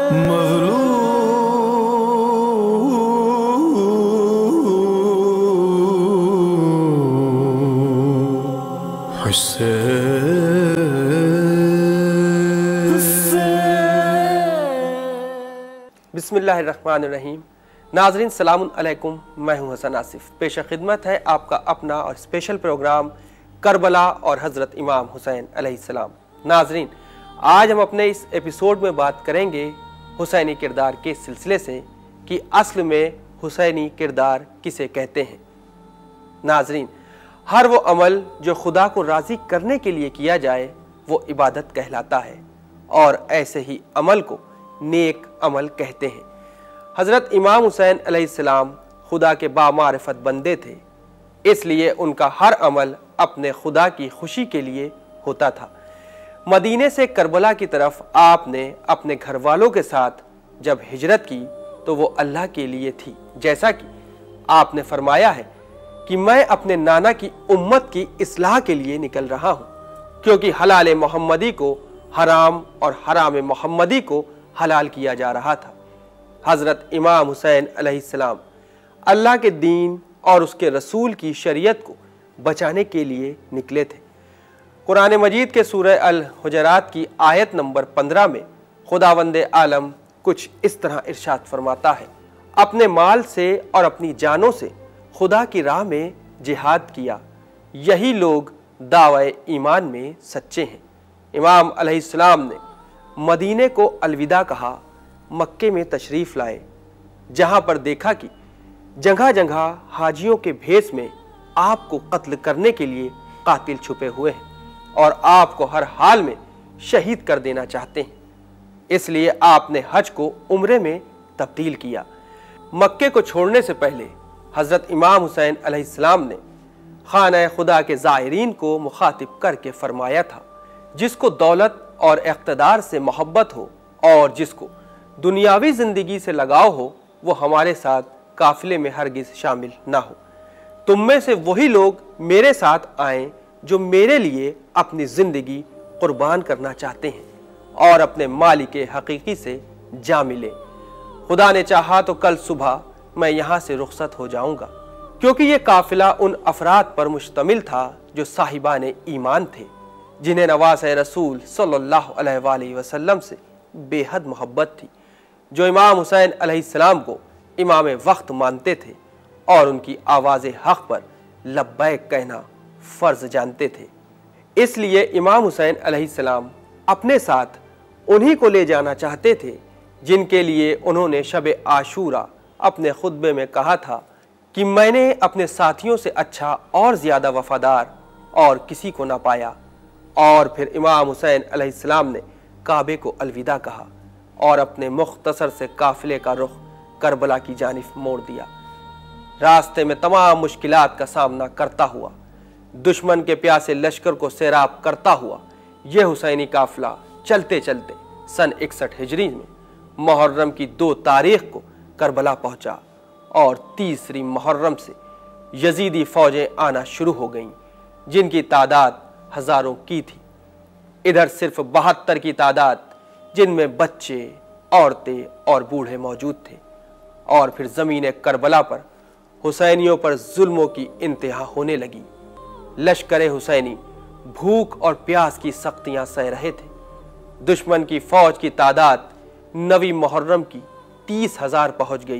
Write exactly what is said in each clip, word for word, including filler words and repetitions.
बिस्मिल्लाहिर्रहमानिर्रहीम। नाज़रीन सलाम अलैकुम, मैं हूं हसन आसिफ। पेश खिदमत है आपका अपना और स्पेशल प्रोग्राम करबला और हज़रत इमाम हुसैन अलैहिस्सलाम। नाज़रीन, आज हम अपने इस एपिसोड में बात करेंगे हुसैनी किरदार के सिलसिले से कि असल में हुसैनी किरदार किसे कहते हैं। नाज़रीन, हर वो अमल जो खुदा को राज़ी करने के लिए किया जाए वो इबादत कहलाता है और ऐसे ही अमल को नेक अमल कहते हैं। हज़रत इमाम हुसैन अलैहिस्सलाम खुदा के बामारिफत बंदे थे, इसलिए उनका हर अमल अपने खुदा की खुशी के लिए होता था। मदीने से करबला की तरफ आपने अपने घर वालों के साथ जब हिजरत की तो वो अल्लाह के लिए थी, जैसा कि आपने फरमाया है कि मैं अपने नाना की उम्मत की इस्लाह के लिए निकल रहा हूँ, क्योंकि हलाल मोहम्मदी को हराम और हराम मोहम्मदी को हलाल किया जा रहा था। हज़रत इमाम हुसैन अलैहिस्सलाम अल्लाह के दीन और उसके रसूल की शरीयत को बचाने के लिए निकले थे। कुरान मजीद के सूरह अल हुजरात की आयत नंबर पंद्रह में खुदावंद आलम कुछ इस तरह इरशाद फरमाता है, अपने माल से और अपनी जानों से खुदा की राह में जिहाद किया, यही लोग दावे ईमान में सच्चे हैं। इमाम अलैहिस्सलाम ने मदीने को अलविदा कहा, मक्के में तशरीफ़ लाए, जहाँ पर देखा कि जगह जगह हाजियों के भेस में आपको कत्ल करने के लिए कातिल छुपे हुए हैं और आपको हर हाल में शहीद कर देना चाहते हैं। इसलिए आपने हज को उम्रे में तब्दील किया। मक्के को छोड़ने से पहले हज़रत इमाम हुसैन अलैहिस्सलाम ने खाना खुदा के ज़ायरीन को मुखातिब करके फरमाया था, जिसको दौलत और इक़्तिदार से मोहब्बत हो और जिसको दुनियावी ज़िंदगी से लगाव हो, वो हमारे साथ काफ़िले में हरगिज़ शामिल ना हो। तुम में से वही लोग मेरे साथ आएँ जो मेरे लिए अपनी ज़िंदगी कुर्बान करना चाहते हैं और अपने मालिक हकीकी से जा मिले। खुदा ने चाहा तो कल सुबह मैं यहाँ से रुखसत हो जाऊँगा, क्योंकि ये काफ़िला उन अफराद पर मुश्तमिल था जो साहिबान ईमान थे, जिन्हें नवाज़ रसूल सल्लल्लाहु अलैहि वसल्लम से बेहद मोहब्बत थी, जो इमाम हुसैन अलैहिस्सलाम को इमाम वक्त मानते थे और उनकी आवाज़ हक़ पर लब्बैक कहना फ़र्ज़ जानते थे। इसलिए इमाम हुसैन अलैहिस्सलाम अपने साथ उन्हीं को ले जाना चाहते थे जिनके लिए उन्होंने शब आशूरा अपने खुतबे में कहा था कि मैंने अपने साथियों से अच्छा और ज़्यादा वफ़ादार और किसी को ना पाया। और फिर इमाम हुसैन अलैहिस्सलाम ने काबे को अलविदा कहा और अपने मुख्तसर से काफ़िले का रुख करबला की जानिब मोड़ दिया। रास्ते में तमाम मुश्किलात का सामना करता हुआ, दुश्मन के प्यासे लश्कर को सैराब करता हुआ यह हुसैनी काफ़िला चलते चलते सन इकसठ हिजरी में मुहर्रम की दो तारीख को करबला पहुँचा और तीसरी मुहर्रम से यजीदी फ़ौजें आना शुरू हो गईं, जिनकी तादाद हज़ारों की थी। इधर सिर्फ बहत्तर की तादाद, जिनमें बच्चे, औरतें और बूढ़े मौजूद थे। और फिर ज़मीन करबला पर हुसैनियों पर जुल्मों की इंतहा होने लगी। लश्कर हुसैनी भूख और प्यास की सख्तियां सह रहे थे। दुश्मन की फ़ौज की तादाद नवी मुहर्रम की तीस हजार पहुँच गई।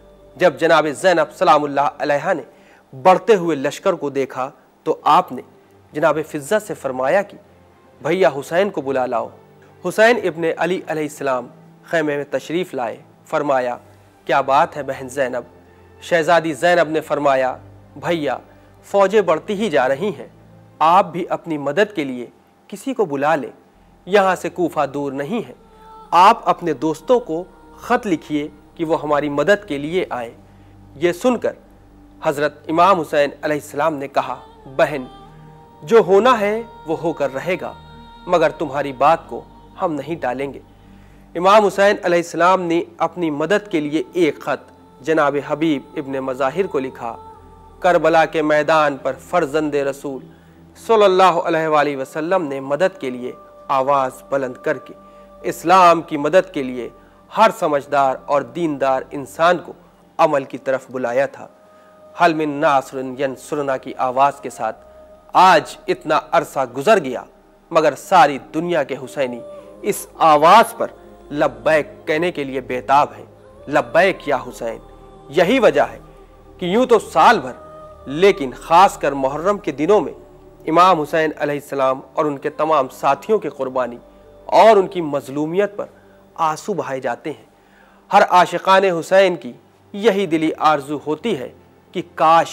जब जनाब ज़ैनब सलामुल्लाह अलैहा ने बढ़ते हुए लश्कर को देखा तो आपने जनाब फ़िज़्ज़ा से फरमाया कि भैया हुसैन को बुला लाओ। हुसैन इब्ने अली अलैहिस्सलाम खैमे में तशरीफ़ लाए। फरमाया, क्या बात है बहन ज़ैनब? शहज़ादी ज़ैनब ने फरमाया, भैया फ़ौजें बढ़ती ही जा रही हैं, आप भी अपनी मदद के लिए किसी को बुला लें, यहाँ से कूफा दूर नहीं है। आप अपने दोस्तों को ख़त लिखिए कि वो हमारी मदद के लिए आए। ये सुनकर हज़रत इमाम हुसैन अलैहिस्सलाम ने कहा, बहन जो होना है वो होकर रहेगा, मगर तुम्हारी बात को हम नहीं टालेंगे। इमाम हुसैन अलैहिस्सलाम ने अपनी मदद के लिए एक ख़त जनाब हबीब इब्ने मज़ाहिर को लिखा। करबला के मैदान पर फ़र्ज़ंद रसूल सल्लल्लाहु अलैहि वसल्लम ने मदद के लिए आवाज़ बुलंद करके इस्लाम की मदद के लिए ہر سمجھدار اور دیندار انسان کو عمل کی طرف بلایا تھا۔ حل من ناصر ینصرنا کی آواز کے ساتھ آج اتنا عرصہ گزر گیا مگر ساری دنیا کے حسینی اس آواز پر لبیک کہنے کے لیے بےتاب ہیں، لبیک یا حسین۔ یہی وجہ ہے کہ یوں تو سال بھر لیکن خاص کر محرم کے دنوں میں امام حسین علیہ السلام اور ان کے تمام ساتھیوں کی قربانی اور ان کی مظلومیت پر آنسو بہائے جاتے ہیں۔ ہر عاشقان حسین کی یہی دلی آرزو ہوتی ہے کہ کاش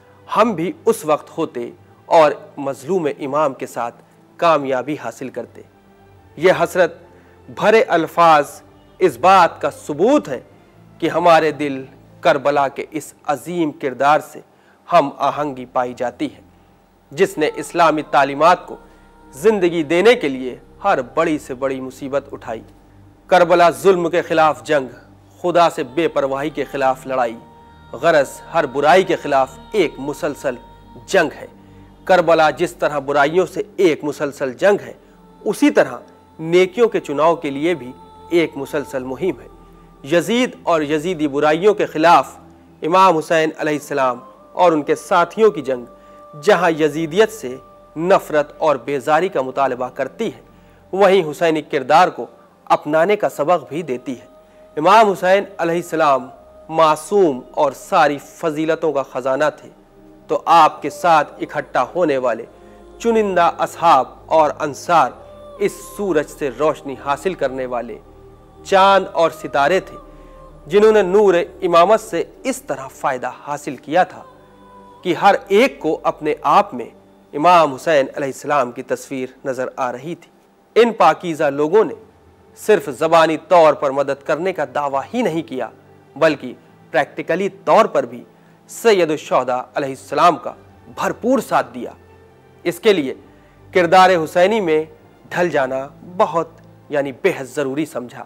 ہم بھی اس وقت ہوتے اور مظلوم امام کے ساتھ کامیابی حاصل کرتے۔ یہ حسرت بھرے الفاظ اس بات کا ثبوت ہے کہ ہمارے دل کربلا کے اس عظیم کردار سے ہم آہنگی پائی جاتی ہے، جس نے اسلامی تعلیمات کو زندگی دینے کے لیے ہر بڑی سے بڑی مصیبت اٹھائی۔ کربلا ظلم کے خلاف جنگ، خدا سے بے پرواہی کے خلاف لڑائی، غرض ہر برائی کے خلاف ایک مسلسل جنگ ہے۔ کربلا جس طرح برائیوں سے ایک مسلسل جنگ ہے، اسی طرح نیکیوں کے چناؤ کے لیے بھی ایک مسلسل مہم ہے۔ یزید اور یزیدی برائیوں کے خلاف امام حسین علیہ السلام اور ان کے ساتھیوں کی جنگ جہاں یزیدیت سے نفرت اور بیزاری کا مطالبہ کرتی ہے، وہیں حسینی کردار کو اپنانے کا سبق بھی دیتی ہے۔ امام حسین علیہ السلام معصوم اور ساری فضیلتوں کا خزانہ تھے، تو آپ کے ساتھ اکٹھا ہونے والے چنندہ اصحاب اور انصار اس سورج سے روشنی حاصل کرنے والے چاند اور ستارے تھے، جنہوں نے نور امامت سے اس طرح فائدہ حاصل کیا تھا کہ ہر ایک کو اپنے آپ میں امام حسین علیہ السلام کی تصویر نظر آ رہی تھی۔ ان پاکیزہ لوگوں نے صرف زبانی طور پر مدد کرنے کا دعویٰ ہی نہیں کیا، بلکہ پریکٹیکلی طور پر بھی سید الشہداء علیہ السلام کا بھرپور ساتھ دیا۔ اس کے لیے کردار حسینی میں ڈھل جانا بہت یعنی بے حد ضروری سمجھا۔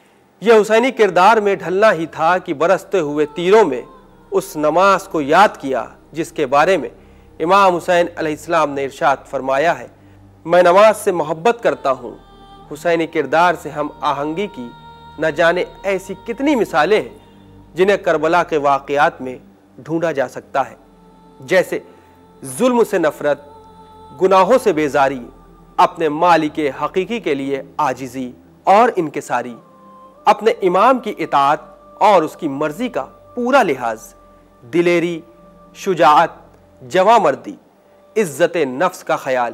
یہ حسینی کردار میں ڈھلنا ہی تھا کہ برستے ہوئے تیروں میں اس نماز کو یاد کیا جس کے بارے میں امام حسین علیہ السلام نے ارشاد فرمایا ہے، میں نماز سے محبت کرتا ہوں۔ حسینی کردار سے ہم آہنگی کی نہ جانے ایسی کتنی مثالیں ہیں جنہیں کربلا کے واقعات میں ڈھونڈا جا سکتا ہے، جیسے ظلم سے نفرت، گناہوں سے بیزاری، اپنے مالک حقیقی کے لیے عاجزی اور انکساری، اپنے امام کی اطاعت اور اس کی مرضی کا پورا لحاظ، دلیری، شجاعت، جواں مردی، عزت نفس کا خیال،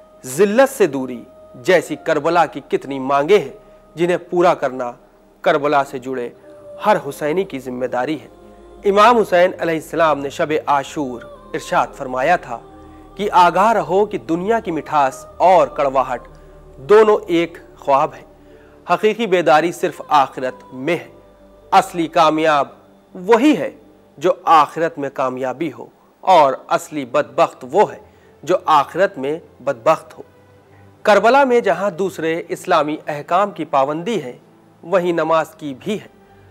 ذلت سے دوری جیسی کربلا کی کتنی مانگیں ہیں جنہیں پورا کرنا کربلا سے جڑے ہر حسینی کی ذمہ داری ہے۔ امام حسین علیہ السلام نے شب عاشور ارشاد فرمایا تھا کہ آگاہ رہو کہ دنیا کی مٹھاس اور کڑواہٹ دونوں ایک خواب ہے، حقیقی بیداری صرف آخرت میں ہے، اصلی کامیاب وہی ہے جو آخرت میں کامیابی ہو، اور اصلی بدبخت وہ ہے جو آخرت میں بدبخت ہو۔ کربلا میں جہاں دوسرے اسلامی احکام کی پابندی ہے، وہیں نماز کی بھی ہے۔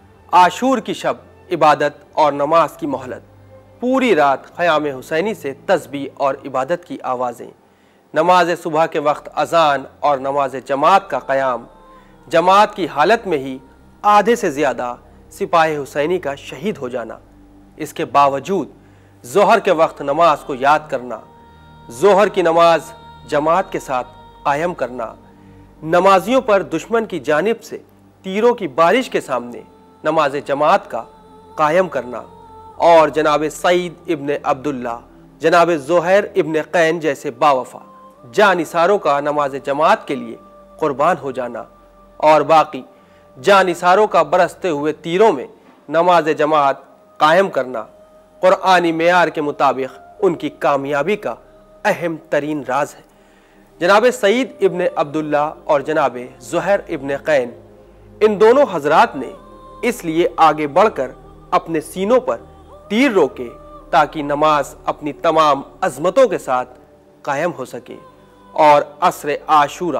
عاشور کی شب عبادت اور نماز کی مہلت، پوری رات خیام حسینی سے تسبیح اور عبادت کی آوازیں، نماز صبح کے وقت اذان اور نماز جماعت کا قیام، جماعت کی حالت میں ہی آدھے سے زیادہ سپاہ حسینی کا شہید ہو جانا، اس کے باوجود ظہر کے وقت نماز کو یاد کرنا، ظہر کی نماز جماعت کے ساتھ قائم کرنا، نمازیوں پر دشمن کی جانب سے تیروں کی بارش کے سامنے نماز جماعت کا قائم کرنا، اور جناب سعید ابن عبداللہ، جناب زہیر ابن قین جیسے باوفا جانثاروں کا نماز جماعت کے لیے قربان ہو جانا، اور باقی جانثاروں کا برستے ہوئے تیروں میں نماز جماعت قائم کرنا قرآنی معیار کے مطابق ان کی کامیابی کا اہم ترین راز ہے۔ جناب سعید ابن عبداللہ اور جناب زہیر ابن قین، ان دونوں حضرات نے اس لیے آگے بڑھ کر اپنے سینوں پر تیر روکے تاکہ نماز اپنی تمام عظمتوں کے ساتھ قائم ہو سکے، اور عصر عاشورہ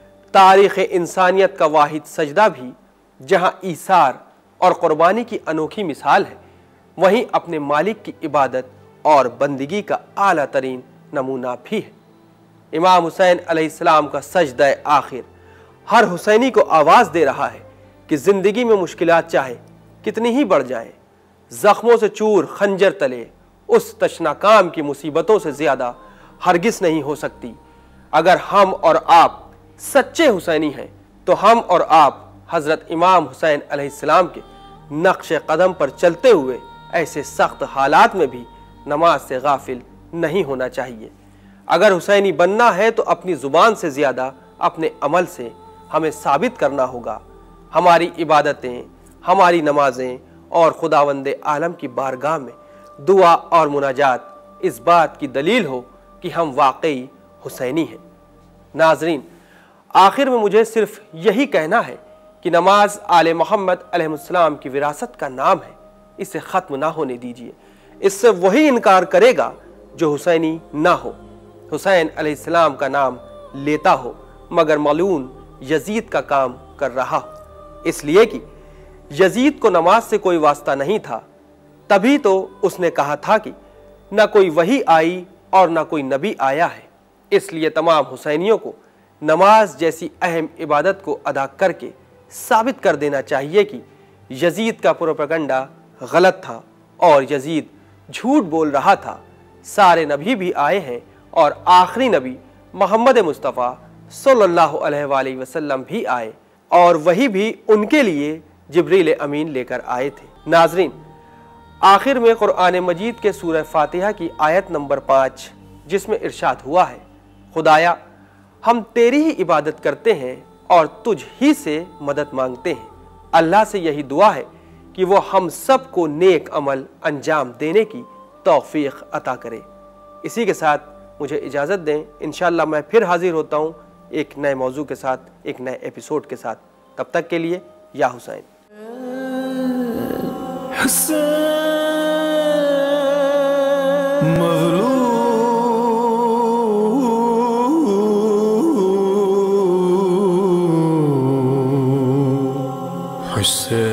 تاریخ انسانیت کا واحد سجدہ بھی جہاں ایثار اور قربانی کی انوکھی مثال ہے، وہیں اپنے مالک کی عبادت اور بندگی کا اعلیٰ ترین نمونہ بھی ہے۔ امام حسین علیہ السلام کا سجدہ آخر ہر حسینی کو آواز دے رہا ہے کہ زندگی میں مشکلات چاہے کتنی ہی بڑھ جائیں، زخموں سے چور خنجر تلے اس تشناکام کی مصیبتوں سے زیادہ ہرگز نہیں ہو سکتی۔ اگر ہم اور آپ سچے حسینی ہیں تو ہم اور آپ حضرت امام حسین علیہ السلام کے نقش قدم پر چلتے ہوئے ایسے سخت حالات میں بھی نماز سے غافل نہیں ہونا چاہیے۔ اگر حسینی بننا ہے تو اپنی زبان سے زیادہ اپنے عمل سے ہمیں ثابت کرنا ہوگا۔ ہماری عبادتیں، ہماری نمازیں اور خداوند عالم کی بارگاہ میں دعا اور مناجات اس بات کی دلیل ہو کہ ہم واقعی حسینی ہیں۔ ناظرین، آخر میں مجھے صرف یہی کہنا ہے کہ نماز آل محمد علیہ السلام کی وراثت کا نام ہے، اسے ختم نہ ہونے دیجیے۔ اس سے وہی انکار کرے گا جو حسینی نہ ہو، حسین علیہ السلام کا نام لیتا ہو مگر ملعون یزید کا کام کر رہا ہو۔ اس لیے کہ یزید کو نماز سے کوئی واسطہ نہیں تھا، تبھی تو اس نے کہا تھا کہ نہ کوئی وحی آئی اور نہ کوئی نبی آیا ہے۔ اس لیے تمام حسینیوں کو نماز جیسی اہم عبادت کو ادا کر کے ثابت کر دینا چاہیے کہ یزید کا پروپیگنڈا غلط تھا اور یزید جھوٹ بول رہا تھا۔ سارے نبی بھی آئے ہیں اور آخری نبی محمد مصطفیٰ صلی اللہ علیہ وآلہ وسلم بھی آئے اور وہی بھی ان کے لیے جبریل امین لے کر آئے تھے۔ ناظرین، آخر میں قرآن مجید کے سورہ فاتحہ کی آیت نمبر پانچ جس میں ارشاد ہوا ہے، خدایا ہم تیری ہی عبادت کرتے ہیں اور تجھ ہی سے مدد مانگتے ہیں۔ اللہ سے یہی دعا ہے کہ وہ ہم سب کو نیک عمل انجام دینے کی توفیق عطا کرے۔ اسی کے ساتھ مجھے اجازت دیں، انشاءاللہ میں پھر حاضر ہوتا ہوں ایک نئے موضوع کے ساتھ، ایک نئے ایپیسوڈ کے ساتھ۔ تب تک کے لیے یا حسین حسین